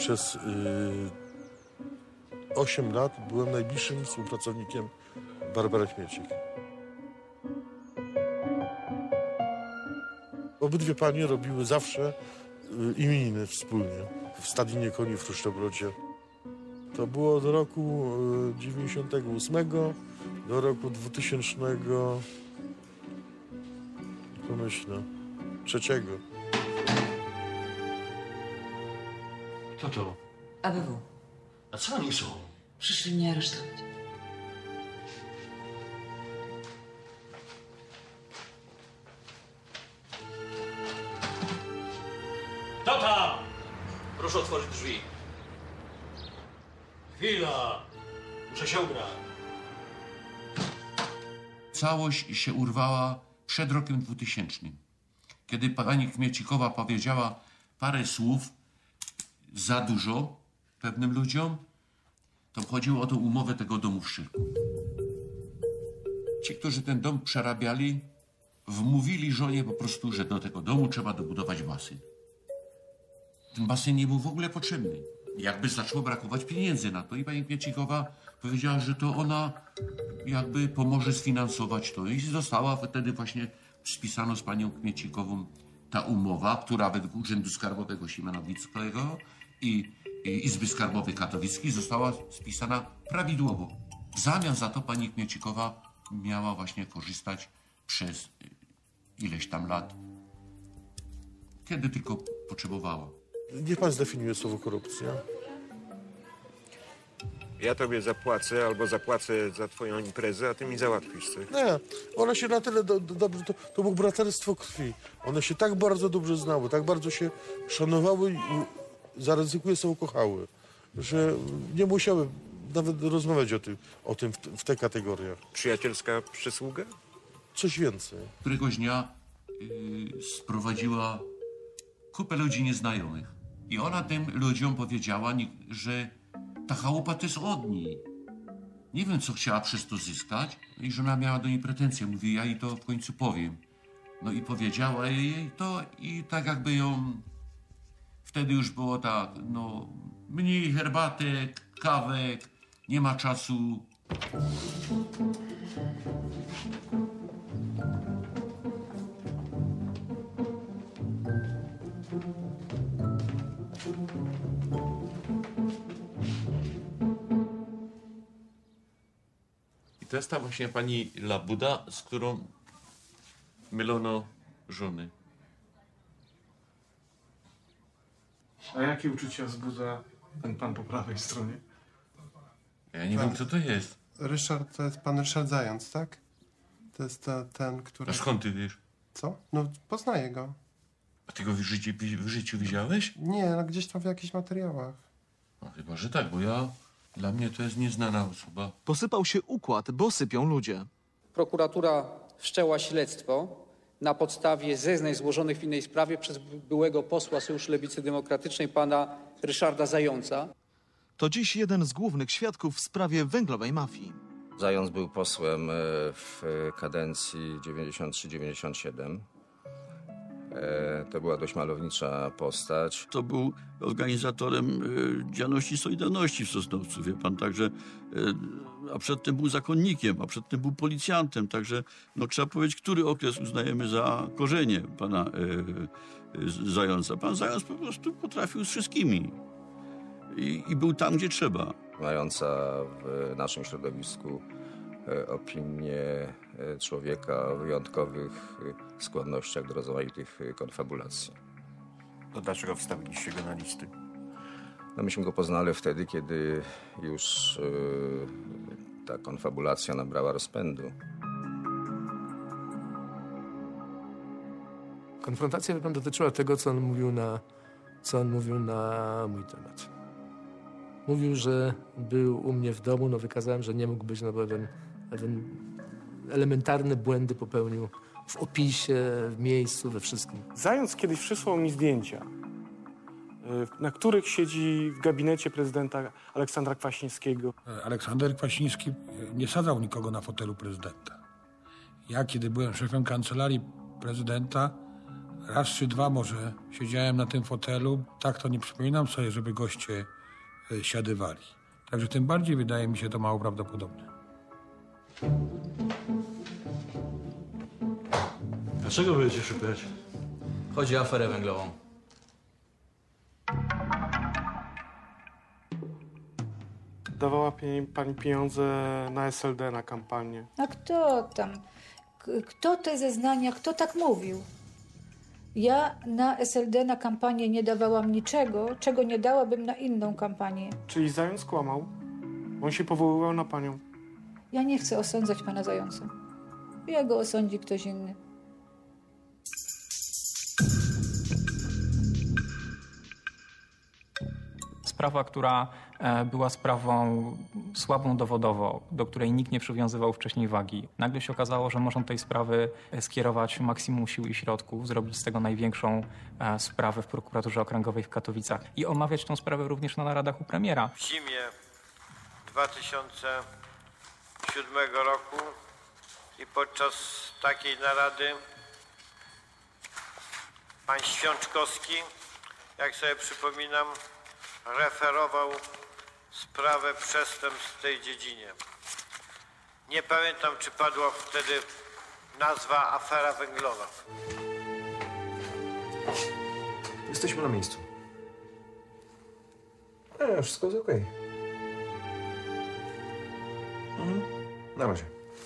przez 8 lat byłem najbliższym współpracownikiem Barbary Kmiecik. Obydwie panie robiły zawsze imieniny wspólnie w Stadninie Koni w Truszczobrodzie. To było do roku 98 do roku 2000, pomyślę, 3. Kto to? ABW. A co oni są? Przyszli mnie aresztować. Kto tam? Proszę otworzyć drzwi. Chwila. Muszę się ubrać. Całość się urwała przed rokiem 2000. Kiedy pani Kmiecikowa powiedziała parę słów za dużo pewnym ludziom, to chodziło o tą umowę tego domu w Szczyrku. Ci, którzy ten dom przerabiali, wmówili żonie po prostu, że do tego domu trzeba dobudować basen. Ten basen nie był w ogóle potrzebny. Jakby zaczęło brakować pieniędzy na to i pani Kmiecikowa powiedziała, że to ona jakby pomoże sfinansować to. I została wtedy właśnie spisano z panią Kmiecikową ta umowa, która według Urzędu Skarbowego Siemianowickiego i Izby Skarbowej Katowickiej została spisana prawidłowo. W zamian za to pani Kmiecikowa miała właśnie korzystać przez ileś tam lat, kiedy tylko potrzebowała. Niech pan zdefiniuje słowo korupcja. Ja tobie zapłacę albo zapłacę za twoją imprezę, a ty mi załatwisz coś. Nie, one się na tyle dobrze, to było braterstwo krwi. One się tak bardzo dobrze znały, tak bardzo się szanowały i zaryzykuję sobie kochały, że nie musiały nawet rozmawiać o tym w tych kategoriach. Przyjacielska przysługa? Coś więcej. Któregoś dnia sprowadziła kupę ludzi nieznajomych. I ona tym ludziom powiedziała, że ta chałupa to jest od niej. Nie wiem, co chciała przez to zyskać i że ona miała do niej pretensje. Mówi, ja jej to w końcu powiem. No i powiedziała jej to i tak jakby ją... Wtedy już było tak, no mniej herbatek, kawek, nie ma czasu. I to jest ta właśnie pani Labuda, z którą mylono żony. A jakie uczucia wzbudza ten pan po prawej stronie? Ja nie wiem, kto to jest. Ryszard, to jest pan Ryszard Zając, tak? To jest ten, który... A skąd ty wiesz? Co? No, poznaję go. A ty go w życiu widziałeś? Nie, no gdzieś tam w jakichś materiałach. No chyba, że tak, bo dla mnie to jest nieznana osoba. Posypał się układ, bo sypią ludzie. Prokuratura wszczęła śledztwo na podstawie zeznań złożonych w innej sprawie przez byłego posła Sojuszu Lewicy Demokratycznej pana Ryszarda Zająca. To dziś jeden z głównych świadków w sprawie węglowej mafii. Zając był posłem w kadencji 93-97. To była dość malownicza postać. To był organizatorem działalności Solidarności w Sosnowcu, wie pan, także, a przedtem był zakonnikiem, a przedtem był policjantem, także no, trzeba powiedzieć, który okres uznajemy za korzenie pana Zająca. Pan Zając po prostu potrafił z wszystkimi i był tam, gdzie trzeba. Mająca w naszym środowisku opinię człowieka o wyjątkowych skłonnościach do rozmaitych konfabulacji. To dlaczego wstawiliście go na listy? No myśmy go poznali wtedy, kiedy już ta konfabulacja nabrała rozpędu. Konfrontacja dotyczyła tego, co on mówił na mój temat. Mówił, że był u mnie w domu, no wykazałem, że nie mógł być, no bo elementarne błędy popełnił w opisie, w miejscu, we wszystkim. Zając kiedyś przysłał mi zdjęcia, na których siedzi w gabinecie prezydenta Aleksandra Kwaśniewskiego. Aleksander Kwaśniewski nie sadzał nikogo na fotelu prezydenta. Ja, kiedy byłem szefem kancelarii prezydenta, raz czy dwa może siedziałem na tym fotelu. Tak to nie przypominam sobie, żeby goście siadywali. Także tym bardziej wydaje mi się to mało prawdopodobne. Dlaczego będziecie szukać? Chodzi o aferę węglową. Dawała pani pieniądze na SLD, na kampanię. A kto tam? Kto te zeznania, kto tak mówił? Ja na SLD, na kampanię nie dawałam niczego, czego nie dałabym na inną kampanię. Czyli Zając kłamał? On się powoływał na panią. Ja nie chcę osądzać pana Zająca. Jego osądzi ktoś inny. Sprawa, która była sprawą słabą dowodowo, do której nikt nie przywiązywał wcześniej wagi. Nagle się okazało, że można tej sprawy skierować maksimum sił i środków, zrobić z tego największą sprawę w prokuraturze okręgowej w Katowicach i omawiać tę sprawę również na naradach u premiera. W zimie 2007 roku i podczas takiej narady pan Świączkowski, jak sobie przypominam, referował sprawę przestępstw w tej dziedzinie. Nie pamiętam, czy padła wtedy nazwa afera węglowa. Jesteśmy na miejscu. Wszystko jest okej. Na razie.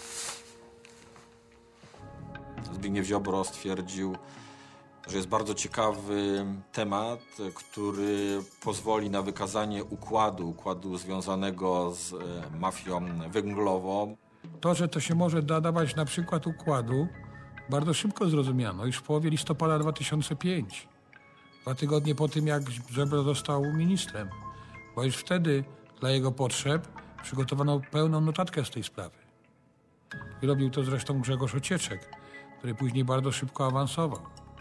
Zbigniew Ziobro stwierdził, że jest bardzo ciekawy temat, który pozwoli na wykazanie układu związanego z mafią węglową. To, że to się może nadawać na przykład układu, bardzo szybko zrozumiano, już w połowie listopada 2005. 2 tygodnie po tym, jak Ziobro został ministrem. Bo już wtedy dla jego potrzeb przygotowano pełną notatkę z tej sprawy. I robił to zresztą Grzegorz Ocieczek, który później bardzo szybko awansował.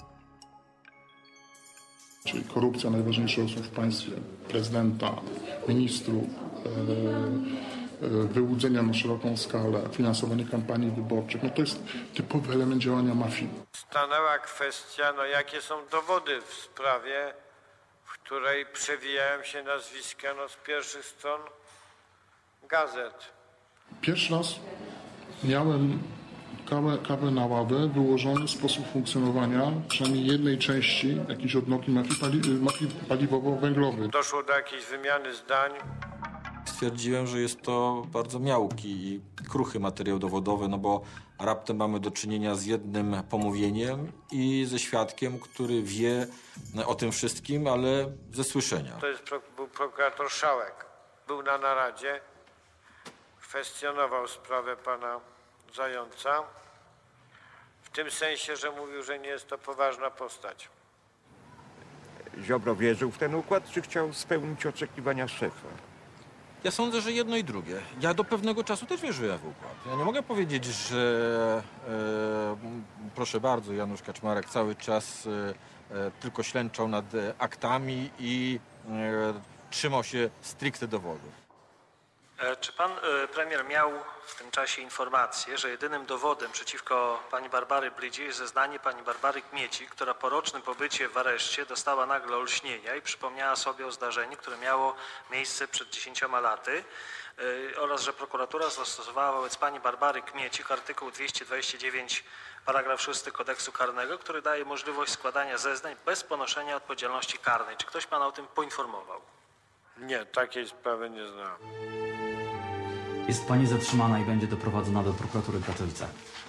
Czyli korupcja najważniejszych osób w państwie, prezydenta, ministrów, wyłudzenia na szeroką skalę, finansowanie kampanii wyborczych. No to jest typowy element działania mafii. Stanęła kwestia, jakie są dowody w sprawie, w której przewijają się nazwiska z pierwszych stron gazet. Pierwszy raz miałem kawę na ławę, wyłożony sposób funkcjonowania przynajmniej jednej części jakiejś odnogi mafii paliwowo-węglowej. Doszło do jakiejś wymiany zdań. Stwierdziłem, że jest to bardzo miałki i kruchy materiał dowodowy, no bo raptem mamy do czynienia z jednym pomówieniem i ze świadkiem, który wie o tym wszystkim, ale ze słyszenia. Był prokurator Szałek. Był na naradzie, kwestionował sprawę pana Zająca, w tym sensie, że mówił, że nie jest to poważna postać. Ziobro wierzył w ten układ, czy chciał spełnić oczekiwania szefa? Ja sądzę, że jedno i drugie. Ja do pewnego czasu też wierzyłem w układ. Ja nie mogę powiedzieć, że proszę bardzo, Janusz Kaczmarek cały czas tylko ślęczał nad aktami i trzymał się stricte dowodów. Czy pan premier miał w tym czasie informację, że jedynym dowodem przeciwko pani Barbary Brydzie jest zeznanie pani Barbary Kmieci, która po rocznym pobycie w areszcie dostała nagle olśnienia i przypomniała sobie o zdarzeniu, które miało miejsce przed 10 laty oraz że prokuratura zastosowała wobec pani Barbary Kmiecik artykuł 229 paragraf 6 kodeksu karnego, który daje możliwość składania zeznań bez ponoszenia odpowiedzialności karnej. Czy ktoś pana o tym poinformował? Nie, takiej sprawy nie znam. Jest pani zatrzymana i będzie doprowadzona do prokuratury w Katowicach.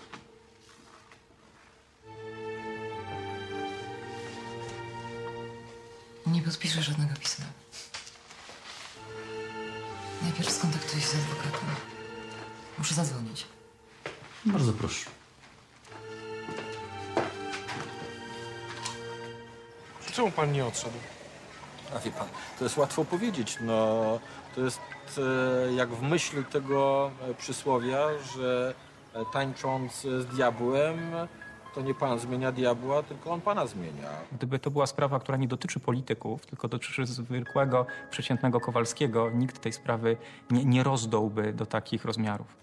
Nie podpiszę żadnego pisma. Najpierw skontaktuję się z adwokatem. Muszę zadzwonić. Bardzo proszę. Czemu pan nie odszedł? A wie pan, to jest łatwo powiedzieć, to jest jak w myśl tego przysłowia, że tańcząc z diabłem, to nie pan zmienia diabła, tylko on pana zmienia. Gdyby to była sprawa, która nie dotyczy polityków, tylko dotyczy zwykłego, przeciętnego Kowalskiego, nikt tej sprawy nie rozdąłby do takich rozmiarów.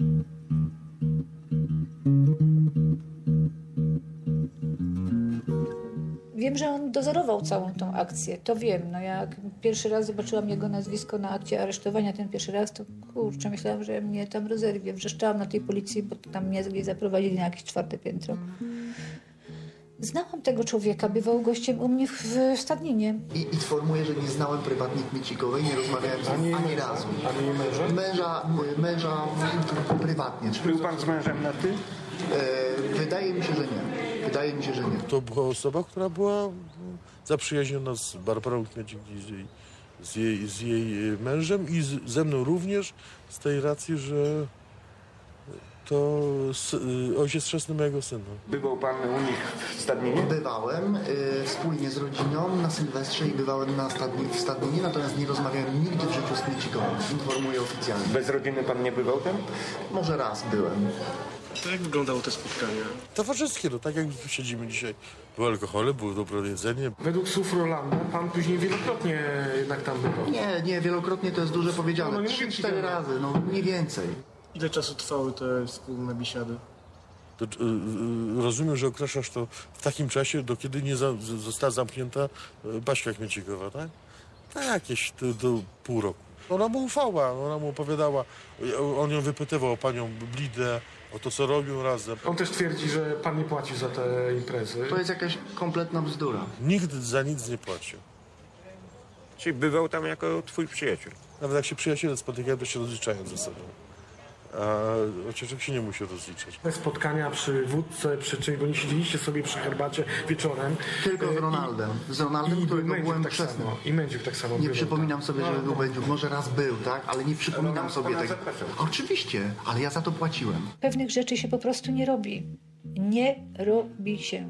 Wiem, że on dozorował całą tą akcję, to wiem. No jak pierwszy raz zobaczyłam jego nazwisko na akcie aresztowania, ten pierwszy raz, to kurczę, myślałam, że mnie tam rozerwie. Wrzeszczałam na tej policji, bo tam mnie gdzieś zaprowadzili na jakieś 4. piętro. Znałam tego człowieka, bywał gościem u mnie w Stadninie. I informuję, że nie znałem prywatnie Kmiecikowej, nie rozmawiałem z nim ani razu. Ani męża? Męża prywatnie. Był pan z mężem na ty? Wydaje mi się, że nie. Wydaje mi się, że nie. To była osoba, która była zaprzyjaźniona z Barbarą Kmiecik i z jej mężem i ze mną również z tej racji, że to ojciec chrzestny mojego syna. Bywał pan u nich w Stadninie? Bywałem wspólnie z rodziną na Sylwestrze i bywałem w Stadninie, natomiast nie rozmawiałem nigdy w życiu z Kmiecikową. Informuję oficjalnie. Bez rodziny pan nie bywał tam? Może raz byłem. To jak wyglądało te spotkania? Towarzyskie, no tak jak siedzimy dzisiaj. Były alkohole, było dobre jedzenie. Według słów Rolanda pan później wielokrotnie jednak tam bywał. Nie, wielokrotnie to jest dużo powiedziane. No, nie 3-4 razy, no nie więcej. Ile czasu trwały te wspólne biesiady? To, rozumiem, że określasz to w takim czasie, do kiedy nie została zamknięta Baśka Kmiecikowa, tak? Tak, jakieś do pół roku. Ona mu ufała, ona mu opowiadała, on ją wypytywał o panią Blidę, o to, co robią razem. On też twierdzi, że pan nie płacił za te imprezy. To jest jakaś kompletna bzdura. Nikt za nic nie płacił. Czyli bywał tam jako twój przyjaciel? Nawet jak się przyjaciele spotykają, to się rozliczają ze sobą. A ocieczek się nie musi rozliczać. Te spotkania przy wódce, czyli bo nie siedzieliście sobie przy herbacie wieczorem. Tylko z Ronaldem. Z Ronaldem, którego byłem chrzestny. I Mędziuk tak samo Nie był. przypominam sobie, żeby był Mędziuk. Może raz był, tak? Ale nie przypominam sobie tego. Oczywiście, ale ja za to płaciłem. Pewnych rzeczy się po prostu nie robi. Nie robi się.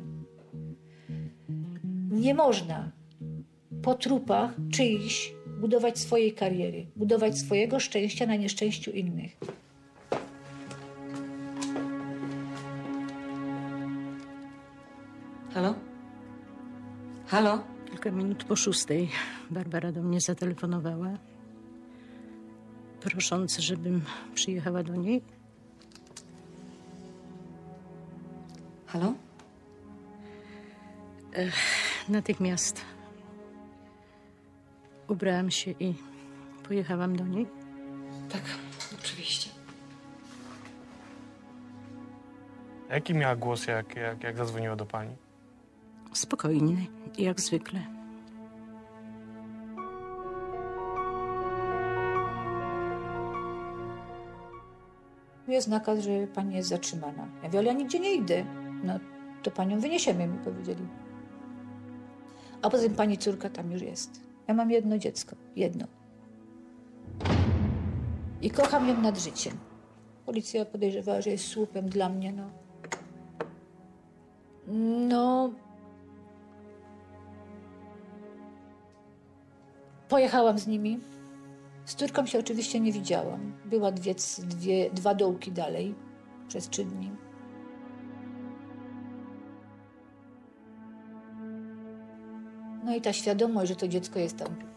Nie można po trupach czyichś budować swojej kariery, budować swojego szczęścia na nieszczęściu innych. Halo? Halo? Kilka minut po 6:00 Barbara do mnie zatelefonowała, prosząc, żebym przyjechała do niej. Halo? Natychmiast ubrałam się i pojechałam do niej. Tak, oczywiście. Jaki miała głos, jak zadzwoniła do pani? Spokojnie, jak zwykle. Jest nakaz, że pani jest zatrzymana. Ja mówię, ale ja nigdzie nie idę. No, to panią wyniesiemy, mi powiedzieli. A poza tym pani córka tam już jest. Ja mam jedno dziecko. Jedno. I kocham ją nad życiem. Policja podejrzewała, że jest słupem dla mnie, no. No... Pojechałam z nimi. Z córką się oczywiście nie widziałam. Była 2 dołki dalej przez 3 dni. No i ta świadomość, że to dziecko jest tam